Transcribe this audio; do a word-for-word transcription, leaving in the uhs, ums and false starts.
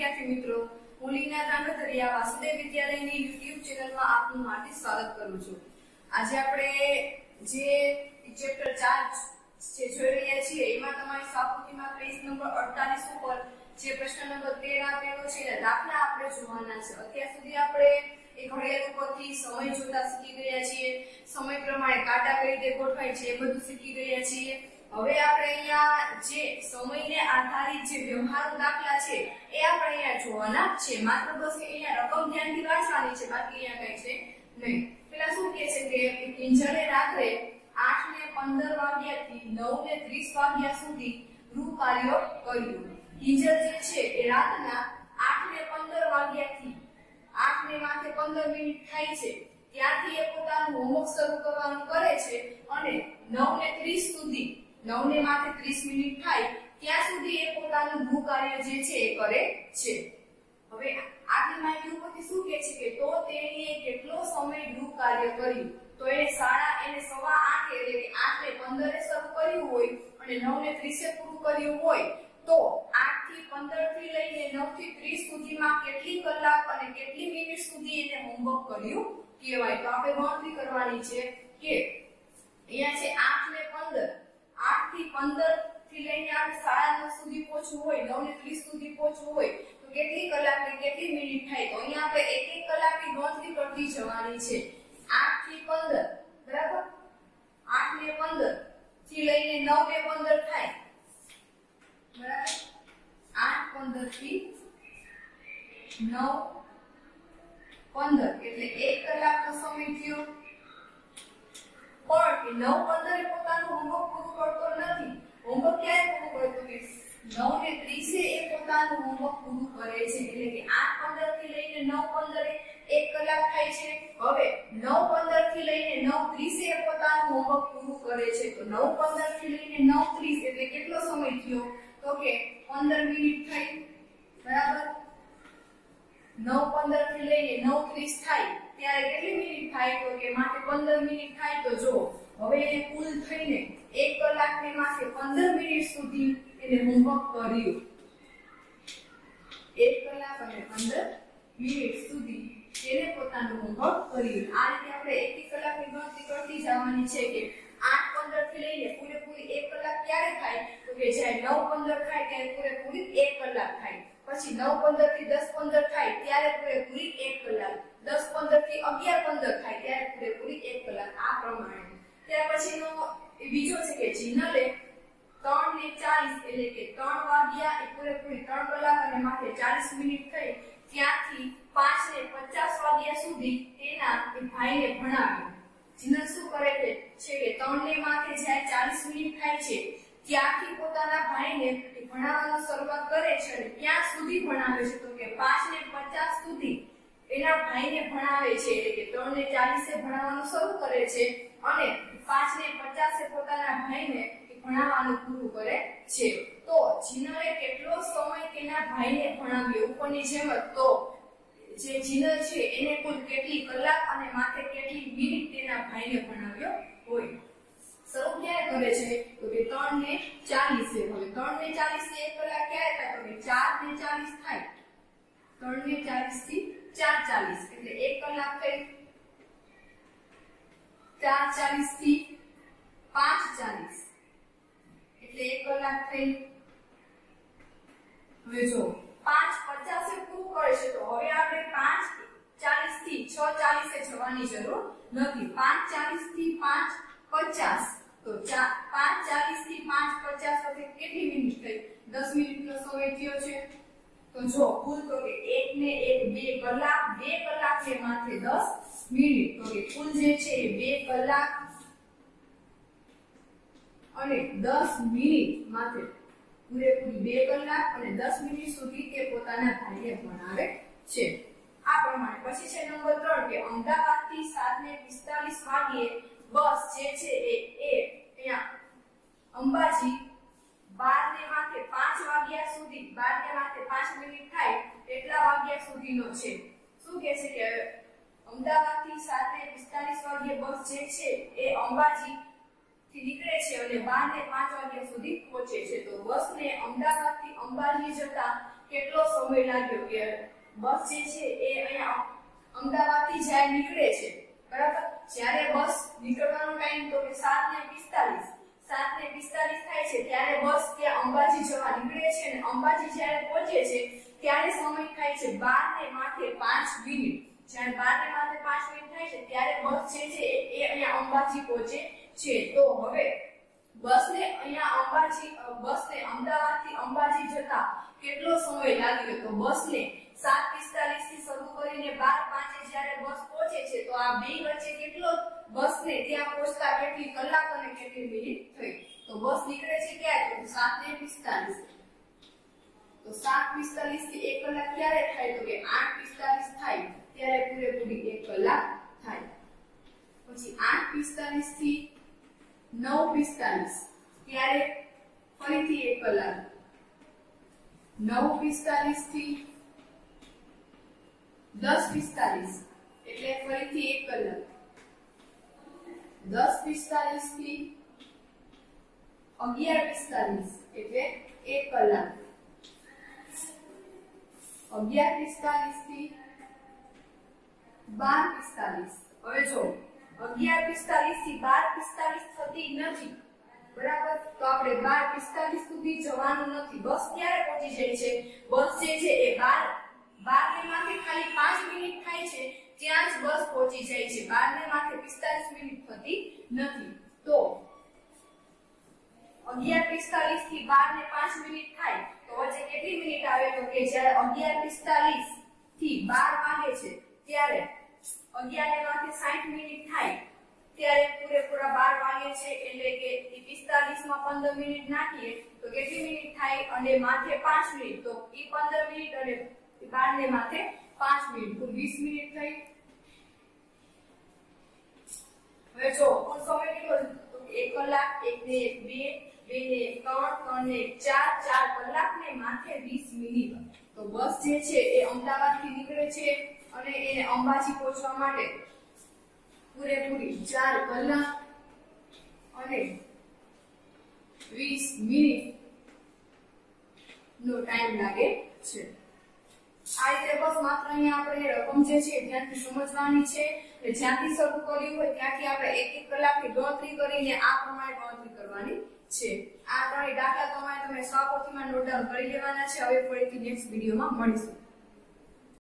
વિદ્યાર્થી મિત્રો, હું લીના તાંડોતરિયા વાસુદેવ વિદ્યાલયની યુટ્યુબ ચેનલમાં આપનું હાર્દિક સ્વાગત કરું છું। આજે આપણે જે ચેપ્ટર ચાર જે જોઈ રહ્યા છીએ એમાં તમારી સ્વાપુતિમાં પેજ નંબર અડતાલીસ ઉપર જે પ્રશ્ન નંબર તેર આપેલો છે એના દાખલા આપણે જોવાના છે। અત્યાર સુધી આપણે એ ઘડિયાળ ઉપરથી સમય જોતા શીખી ગયા છીએ, સમય પ્રમાણે કાંટા કઈ રીતે ગોઠવાય છે એ બધું શીખી ગયા છીએ। હવે આપણે અહીંયા જે સમયને આધારિત જે વ્યવહારુ દાખલા છે એ આપણે અહીંયા જોવાના છે। માત્ર બસ અહીંયા રકમ ધ્યાનથી વાંચવાની છે, બાકી અહીંયા કઈ છે નહીં। પેલા શું કહે છે કે કિંજલે રાત્રે આઠ ને પંદર વાગ્યાથી નવ ને ત્રીસ વાગ્યા સુધી ગૃહ કાર્ય કર્યું। કિંજલ જે છે એ રાતના આઠ ને પંદર વાગ્યાથી આઠ ને માથે પંદર મિનિટ થાય છે ત્યારથી એ પોતાનું હોમવર્ક શરૂ કરવાનું કરે છે અને નવ ને ત્રીસ સુધી નવ ને માથે ત્રીસ મિનિટ થાય ત્યાં સુધી એ પોતાનું ગૃહ કાર્ય જે છે એ કરે છે। હવે આટલી માહિતી ઉપરથી શું કહે છે કે તો તેણીએ કેટલો સમય ગૃહ કાર્ય કર્યું? તો એને સાડા એને સવા આઠ એટલે કે આઠ ને પંદર શરૂ કર્યું હોય અને નવ ને ત્રીસ પૂરું કર્યું હોય તો આઠ થી પંદર થી લઈને નવ થી ત્રીસ સુધીમાં કેટલી કલાક અને કેટલી મિનિટ સુધી એને હોમવર્ક કર્યું કહેવાય? તો આપણે ગણતરી કરવાની છે કે અહીંયા છે આઠ ને પંદર, આઠ થી પંદર થી લઈને આપણે સાડા નવ સુધી પહોંચવું હોય, નવ ને ત્રીસ સુધી પહોંચવું હોય તો કેટલી કલાક ને કેટલી મિનિટ થાય? તો અહીંયા આપણે એક એક કલાકની ગણતરી કરતી જવાની છે। આઠ થી પંદર બરાબર, આઠ ને પંદર થી લઈને નવ ને પંદર થાય બરાબર, આઠ પંદર થી નવ પંદર એટલે એક કલાકનો સમય થયો। પણ કે નવ પંદર એ પોતાનું હોમવર્ક પૂરું કરતો નથી। હોમવર્ક ક્યારે પૂરું કરતો કે નવ ને ત્રીસ એ પોતાનું હોમવર્ક પૂરું કરે છે, એટલે કે આઠ પંદર થી લઈને નવ પંદર એક કલાક થાય છે। હવે નવ પંદર થી લઈને નવ ત્રીસ એ પોતાનું હોમવર્ક પૂરું કરે છે, તો નવ પંદર થી લઈને નવ ત્રીસ એટલે કેટલો સમય થયો? તો કે પંદર મિનિટ થઈ બરાબર। નવ પંદર થી લઈને નવ ત્રીસ થાય ત્યારે કેટલી મિનિટ થાય? તો કે માથે પંદર મિનિટ થાય। તો જો હવે એને કુલ થઈને એક કલાક ને માથે પંદર મિનિટ સુધી એને હોમવર્ક કર્યું। એક કલાક અને પંદર મિનિટ સુધી એને પોતાનું હોમવર્ક કર્યું। આ રીતે આપણે એક એક કલાકની ગણતરી કરતી જવાની છે કે આઠ પંદર થી લઈને પૂરેપૂરી એક કલાક ક્યારે થાય? તો કે જ્યારે નવ પંદર થાય ત્યારે પૂરેપૂરી એક કલાક થાય। પછી નવ પંદર થી દસ પંદર થાય ત્યારે પૂરેપૂરી એક કલાક, દસ પંદર થી અગિયાર પંદર થાય ત્યારે પૂરેપૂરી એક કલાક, આ પ્રમાણે। ત્યાર પછીનો બીજો છે કે જીનલે ત્રણ ને ચાલીસ એટલે કે ત્રણ વાગ્યા એ પૂરેપૂરી ત્રણ કલાક અને માથે ચાલીસ મિનિટ થઈ ત્યાંથી પાંચ ને પચાસ વાગ્યા સુધી તેના ભાઈને ભણાવ્યો। જીનલ શું કરે છે કે ત્રણ ને માથે જ્યારે ચાલીસ મિનિટ થાય છે ત્યારથી પોતાના ભાઈને ભણાવવાનું શરૂઆત કરે છે અને ક્યાં સુધી ભણાવે છે? તો કે પાંચ ને પચાસ સુધી એના ભાઈને ભણાવે છે, એટલે કે ત્રણ ને ચાલીસ એ ભણાવવાનું શરૂ કરે છે અને પાંચ ને પચાસ એ પોતાના ભાઈને ભણાવવાનું પૂરું કરે છે। તો જીનલે કેટલો સમય તેના ભાઈને ભણાવ્યો? ઉપરની જેમ તો જે જીનલ છે એને કુલ કેટલી કલાક અને માથે કેટલી મિનિટ તેના ભાઈને ભણાવ્યો હોય? શરૂ ક્યારે કરે છે? તો કે ત્રણ ને ચાલીસ એ હવે ત્રણ ને ચાલીસ થી એક કલાક ક્યારે થાય? તો કે ચાર ને ચાલીસ થાય। ત્રણ ને ચાલીસ થી ચાર ચાલીસ એટલે એક કલાક થઈ। ચાર ચાલીસ થી પાંચ ચાલીસ એટલે એક કલાક થઈ। હવે જો પાંચ પચાસ એ પૂરું કરે છે તો હવે આપણે પાંચ ચાલીસ થી છ ચાલીસ એ જવાની જરૂર નથી। પાંચ ચાલીસ થી પાંચ પચાસ તો પાંચ ચાલીસ થી પાંચ પચાસ વચ્ચે કેટલી મિનિટ થઈ? દસ મિનિટનો સમય થયો છે। તો જો કુલ તો કે એક ને એક બે કલાક, બે કલાક ને માથે દસ મિનિટ, તો કે કુલ જે છે એ બે કલાક અને દસ મિનિટ માથે પૂરેપૂરી બે કલાક અને દસ મિનિટ સુધી તે પોતાના ભાઈને ભણાવે છે। આ પ્રમાણે પછી છે નંબર ત્રણ કે અમદાવાદ થી સાત ને પિસ્તાલીસ વાગ્યે બસ જે છે એ એ અહીંયા અંબાજી બાર ને માથે પાંચ વાગ્યા સુધી બાર ને માથે પાંચ મિનિટ થાય એટલા વાગ્યા સુધીનો છે। શું કહે છે કે અમદાવાદ થી સાત ને પિસ્તાલીસ વાગ્યે બસ જે છે એ અંબાજી થી નીકળે છે અને બાર ને પાંચ વાગ્યા સુધી પહોંચે છે. તો બસને અમદાવાદ થી અંબાજી જતા કેટલો સમય લાગ્યો? કે બસ જે છે એ અહીંયા અમદાવાદ થી જ્યારે નીકળે છે, બરાબર, જ્યારે બસ નીકળવાનો ટાઈમ તો કે સાત ને પિસ્તાલીસ સાત ને પિસ્તાલીસ થાય છે ત્યારે બસ ત્યાં અંબાજી જવા નીકળે છે અને અંબાજી જ્યારે પહોંચે છે ત્યારે સમય થાય છે બાર ને માથે પાંચ મિનિટ. જ્યારે બાર ને માથે પાંચ મિનિટ થાય છે ત્યારે બસ જે છે એ અહીંયા અંબાજી પહોંચે છે. તો હવે બસને અહીંયા અંબાજી બસને અમદાવાદ થી અંબાજી જતા કેટલો સમય લાગ્યો? તો બસને સાત પિસ્તાલીસ થી શરૂ કરીને બાર પાંચે જ્યારે બસ પહોંચે છે તો આ બે વચ્ચે કેટલો બસને ત્યાં પહોંચતા કેટલી કલાક અને કેટલી મિનિટ થઈ? તો બસ નીકળે છે ક્યારે? તો સાત ને પિસ્તાલીસ. તો સાત પિસ્તાલીસ થી એક કલાક ક્યારે થાય? તો કે આઠ પિસ્તાલીસ થાય ત્યારે પૂરેપૂરી એક કલાક થાય. પછી આઠ પિસ્તાલીસ થી નવ પિસ્તાલીસ ત્યારે ફરીથી એક કલાક. નવ પિસ્તાલીસ થી દસ પિસ્તાલીસ એટલે ફરીથી એક કલાક. દસ પિસ્તાલીસ થી અગિયાર પિસ્તાલીસ એટલે એક કલાક. અગિયાર પિસ્તાલીસ થી બાર પિસ્તાલીસ. હવે જો અગિયાર પિસ્તાલીસ થી બાર પિસ્તાલીસ થતી નથી, બરાબર, તો આપણે બાર પિસ્તાલીસ સુધી જવાનું નથી. બસ ક્યારે પહોંચી જાય છે? બસ જે છે એ બાર બાર ને માથે ખાલી પાંચ મિનિટ થાય છે ત્યાં જ બસ પહોંચી જાય છે. બાર ને માથે પિસ્તાલીસ મિનિટ થતી નથી. તો અગિયાર પિસ્તાલીસ થી બાર ને પાંચ મિનિટ થાય તો વચ્ચે કેટલી મિનિટ આવે? તો કે જ્યારે અગિયાર પિસ્તાલીસ થી બાર વાગે છે ત્યારે અગિયાર ને માથે સાઠ મિનિટ થાય ત્યારે પૂરેપૂરા બાર વાગે છે એટલે કે પિસ્તાલીસ માં પંદર મિનિટ નાખીએ તો કેટલી મિનિટ થાય? અને માથે પાંચ મિનિટ, તો એ પંદર મિનિટ અને બાર ને માથે પાંચ મિનિટ, તો વીસ મિનિટ થઈ. હવે જો કુલ સમય કેટલો? તો એક કલાક, એક ને એક બે, બે ને એક ત્રણ, ત્રણ ને એક ચાર, ચાર કલાક ને માથે વીસ મિનિટ. તો બસ જે છે એ અમદાવાદ થી નીકળે છે અને એને અંબાજી પહોંચવા માટે પૂરેપૂરી ચાર કલાક અને વીસ મિનિટ નો ટાઈમ લાગે છે. આ રીતે બસ માત્ર અહીંયા આપણે રકમ જે છે ધ્યાનથી સમજવાની છે. જ્યાંથી શરૂ કર્યું હોય ત્યાંથી આપણે એક એક કલાકની ગણતરી કરીને આ પ્રમાણે ગણતરી કરવાની છે. આ ત્રણેય દાખલા તમારે તમે સ્વપોથીમાં નોટ ડાઉન કરી લેવાના છે. હવે ફરીથી નેક્સ્ટ વિડીયોમાં મળીશું.